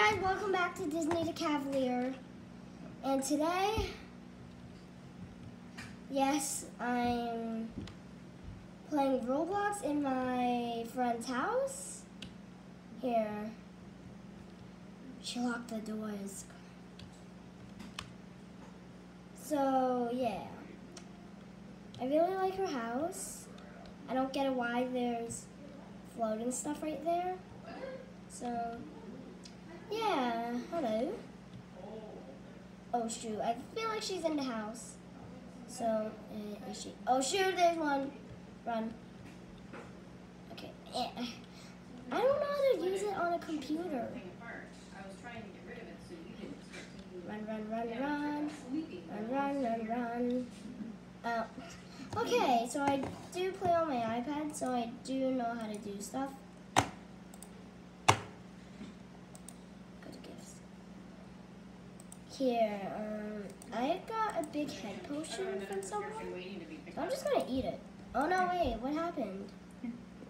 guys, welcome back to Disney the Cavalier. And today, yes, I'm playing Roblox in my friend's house. Here, she locked the doors. So yeah, I really like her house. I don't get why there's floating stuff right there. So yeah, hello. Oh shoot, I feel like she's in the house. So, is she? Oh shoot, there's one. Run. Okay. I don't know how to use it on a computer. Run, run, run, run. Run, run, run, run. Okay, so I do play on my iPad, so I do know how to do stuff. Here, I got a big head potion from someone, so I'm just gonna eat it. Oh no, wait, what happened?